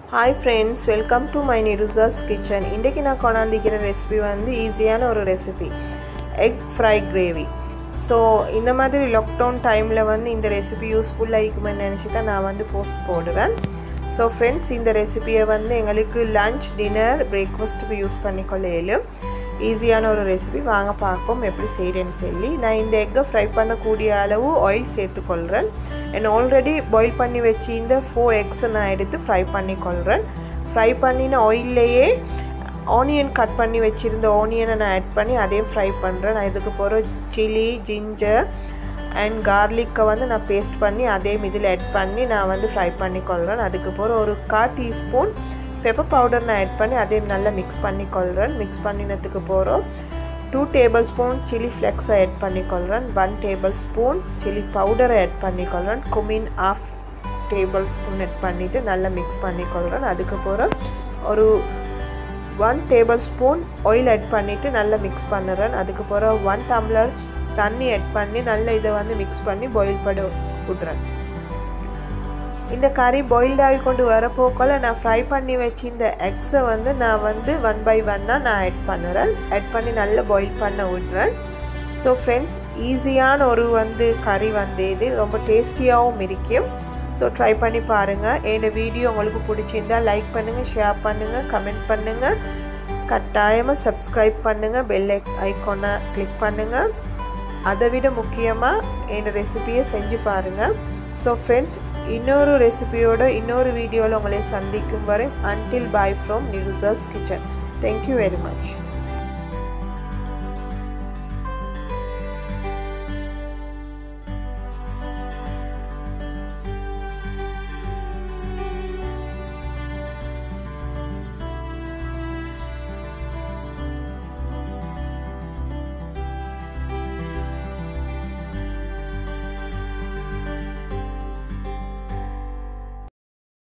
Hi friends, welcome to my Niruza's kitchen. இன்றைக்கு நான் கொண்டாந்திக்கிற recipe வந்து ஈஸியான ஒரு recipe egg fry gravy. So இந்த மாதிரி லாக்டவுன் டைமில் வந்து இந்த ரெசிபி யூஸ்ஃபுல்லாக இருக்குமென்னு நினச்சி தான் நான் வந்து போஸ்ட் போடுறேன். ஸோ ஃப்ரெண்ட்ஸ், இந்த ரெசிபியை வந்து எங்களுக்கு லஞ்ச் டின்னர் பிரேக்ஃபாஸ்ட்டுக்கு யூஸ் பண்ணிக்கொள்ள இயலும். ஈஸியான ஒரு ரெசிபி. வாங்க பார்ப்போம் எப்படி செய்கிறேன்னு சொல்லி. நான் இந்த எக்கை ஃப்ரை பண்ணக்கூடிய அளவு ஆயில் சேர்த்துக்கொள்கிறேன். ஆல்ரெடி பாயில் பண்ணி வச்சு இந்த 4 எக்ஸை நான் எடுத்து ஃப்ரை பண்ணிக்கொள்கிறேன். ஃப்ரை பண்ணின ஆயில்லையே ஆனியன் கட் பண்ணி வச்சுருந்த ஆனியனை நான் ஆட் பண்ணி அதையும் ஃப்ரை பண்ணுறேன். நான் இதுக்கு போகிற சில்லி, ஜிஞ்சர் அண்ட் கார்லிக்கை வந்து நான் பேஸ்ட் பண்ணி அதையும் இதில் ஆட் பண்ணி நான் வந்து ஃப்ரை பண்ணிக்கொள்கிறேன். அதுக்கு போகிற ஒரு 1/4 டீஸ்பூன் பெப்பர் பவுடர் நான் ஆட் பண்ணி அதையும் நல்லா மிக்ஸ் பண்ணிக்கொள்கிறேன். மிக்ஸ் பண்ணினதுக்கு போகிறோம் 2 டேபிள் ஸ்பூன் சில்லி ஃப்ளெக்ஸை ஆட் பண்ணிக்கொள்கிறேன். 1 டேபிள் ஸ்பூன் சில்லி பவுடரை ஆட் பண்ணிக்கொள்கிறேன். குமின் 1/2 டேபிள் ஸ்பூன் ஆட் பண்ணிவிட்டு நல்லா மிக்ஸ் பண்ணிக்கொள்கிறேன். அதுக்கு போகிற ஒரு 1 டேபிள் ஸ்பூன் ஆயில் ஆட் பண்ணிவிட்டு நல்லா மிக்ஸ் பண்ணுறேன். அதுக்கு போகிற 1 டம்ளர் தண்ணி ஆட் பண்ணி நல்லா இதை வந்து மிக்ஸ் பண்ணி பாயில் பண்ணி விட்றேன். இந்த கறி பாயில்ட் ஆகி கொண்டு வரப்போக்கல நான் ஃப்ரை பண்ணி வச்சு இந்த எக்ஸை வந்து நான் வந்து 1 by 1 நான் ஆட் பண்ணுறேன். ஆட் பண்ணி நல்லா பாயில் பண்ண விட்றேன். ஸோ ஃப்ரெண்ட்ஸ், ஈஸியான ஒரு வந்து கறி வந்து இது ரொம்ப டேஸ்டியாகவும் இருக்கும். ஸோ ட்ரை பண்ணி பாருங்கள். என்னோடய வீடியோ உங்களுக்கு பிடிச்சிருந்தால் லைக் பண்ணுங்கள், ஷேர் பண்ணுங்கள், கமெண்ட் பண்ணுங்கள், கட்டாயமாக சப்ஸ்கிரைப் பண்ணுங்கள், பெல் ஐக்கானை கிளிக் பண்ணுங்கள். அதை விட முக்கியமாக என்னோடய ரெசிபியை செஞ்சு பாருங்கள். ஸோ ஃப்ரெண்ட்ஸ், இன்னொரு ரெசிபியோட இன்னொரு வீடியோவில் உங்களை சந்திக்கும் வரை until bye from Niruza's kitchen. Thank you very much.